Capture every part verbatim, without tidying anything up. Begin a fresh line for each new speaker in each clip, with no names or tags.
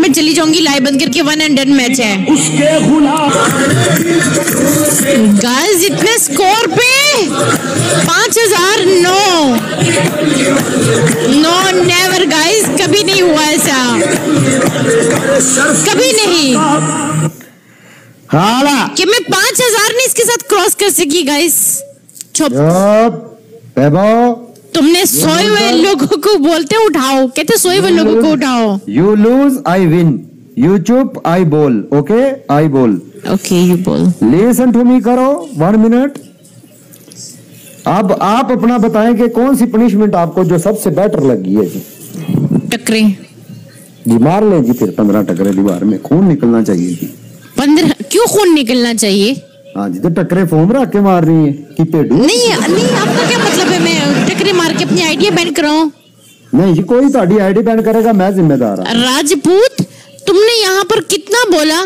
मैं चली जाऊंगी लाइव बंद करके, वन एंड डन मैच है गाइस। इतने स्कोर पे पांच हजार नो नो नेवर गाइस, कभी नहीं हुआ ऐसा, कभी नहीं
हाला
कि मैं पांच हजार नहीं इसके साथ क्रॉस कर सकी गाइस। चुप, तुमने सोए हुए लोगों को बोलते उठाओ, कहते सोए हुए लोगों को उठाओ।
You lose I win, you चुप आई बोल, ओके आई बोल,
ओके यू बोल।
लिसन टू मी करो वन मिनट। अब आप अपना बताएं कि कौन सी पनिशमेंट आपको जो सबसे बेटर लगी है जी।
टकरे
जी मार ले जी, फिर पंद्रह टकरे दीवार में, खून निकलना चाहिए जी।
पंद्रह क्यों खून निकलना चाहिए?
हाँ जी, तो टकरे फोम रख के मार रही है कि पेडू?
नहीं नहीं, आपका क्या मतलब है मैं टकरे मार के अपनी आइडिया बैन कराऊं?
नहीं जी, कोई तो आईडी आईडी बैन करेगा, मैं जिम्मेदार हूं।
राजपूत तुमने यहाँ पर कितना बोला?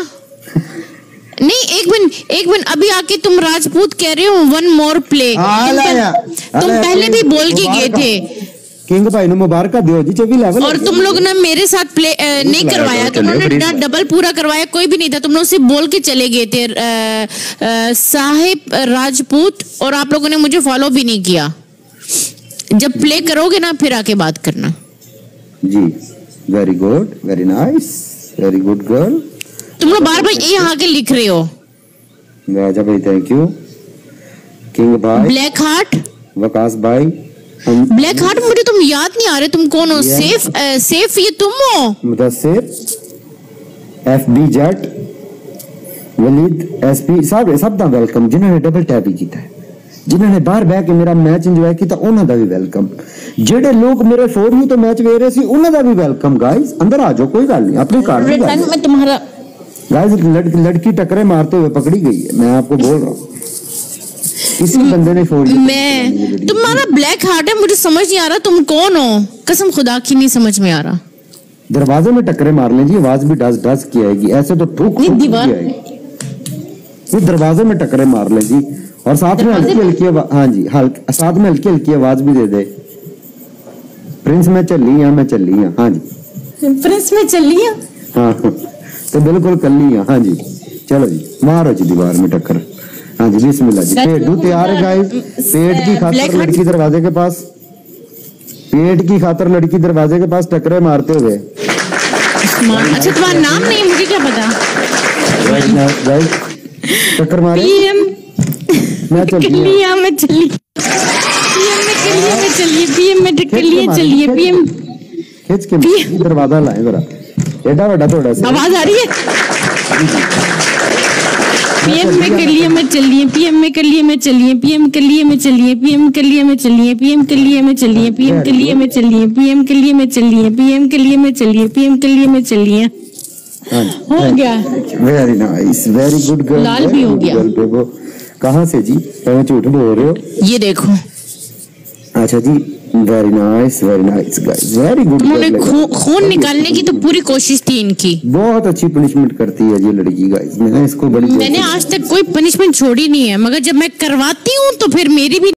नहीं एक मिनट एक मिनट, अभी आके तुम राजपूत कह रहे हो वन मोर प्ले, तुम पहले भी बोल के गए थे
किंग भाई ने मुबारक दियो जी, चौबीस लेवल।
और तुम लोग ने मेरे साथ प्ले आ, नहीं करवाया, तुम लोगों ने डबल पूरा करवाया, कोई भी नहीं था, तुम लोग सिर्फ बोल के चले गए थे आ, आ, साहिब राजपूत, और आप लोगों ने मुझे फॉलो भी नहीं किया। जब प्ले करोगे ना फिर आके बात करना
जी। Very good, very nice, very good girl.
तुम लोग बार बार ये आके लिख रहे हो।
राजा भाई थैंक यू। किंग भाई,
ब्लैक हार्ट,
वकास भाई,
ब्लैक हार्ट मुझे तुम याद नहीं आ रहे, तुम कौन हो? सेफ आ, सेफ ये तुम हो?
Mudassir, F B Jatt, Waleed SP साहब सब दा वेलकम, जिन्होंने डबल टैप ही किया है, जिन्होंने बाहर बह के मेरा मैच इंजॉय किया उन्हों दा भी वेलकम, जेडे लोग मेरे फोर यू तो मैच वे रहे सी उन्हों दा भी वेलकम। गाइस अंदर आ जाओ, कोई गल नहीं, अपनी कार्ड
में तुम्हारा
गाइस लड़की लड़की टकरे मारते हुए पकड़ी गई है, मैं आपको बोल रहा हूँ। इसी बंदे ने फोड़
मैं तुम्हारा ब्लैक हार्ट है, मुझे समझ नहीं आ रहा तुम कौन हो, कसम खुदा की नहीं समझ में आ रहा।
दरवाजे में टकरे मार लेंगी, आवाज भी डस डस की आएगी, ऐसे तो ठोक ठोक
दीवार
आएगी। दरवाजे में टकरे मार लेंगी और साथ में हल्की हल्की, हाँ जी हल्की, साथ में हल्की हल्की आवाज भी दे दे, प्रिंस में चली है, मैं चली है, हाँ जी
प्रिंस में चली है,
हाँ तो बिल्कुल कली है, हाँ जी चलो जी मारो जी दीवार में टक्कर, हाँ जी बिस्मिल्लाह जी। पेडू तैयार है गाइस, पेट की खातर लड़की दरवाजे के पास, पेट की खातर लड़की दरवाजे के पास टकरे मारते हुए।
अच्छा तुम्हारा नाम नहीं, मुझे क्या पता।
टक्कर मारे, मैं
चलिए मैं चली पीएम में चलिए मैं चलिए पीएम में चलिए चलिए पीएम
खींच के दरवाजा लाए जरा, एडा बड़ा थोड़ा सा
आवाज आ रही है। पीएम में कर लिए मैं चलिए, पीएम में कर लिए मैं चलिए, पीएम कर लिए मैं चलिए, पीएम कर लिए मैं चलिए, पीएम कर लिए मैं चलिए, पीएम कर लिए मैं चलिए, पीएम कर लिए मैं चलिए, पीएम कर लिए मैं चलिए, पीएम कर लिए मैं चलिए। हो गया,
very nice, very good girl.
लाल भी हो गया।
कहाँ से जी, तुम झूठ बोल रहे हो?
ये देखो।
अच्छा जी, very nice, very nice guys, very good.
उन्होंने खून निकालने की तो पूरी कोशिश थी इनकी।
बहुत अच्छी पनिशमेंट करती है ये लड़की गाइस, मैंने इसको बड़ी
मैंने आज तक कोई पनिशमेंट छोड़ी नहीं है, मगर जब मैं करवाती हूँ तो फिर मेरी भी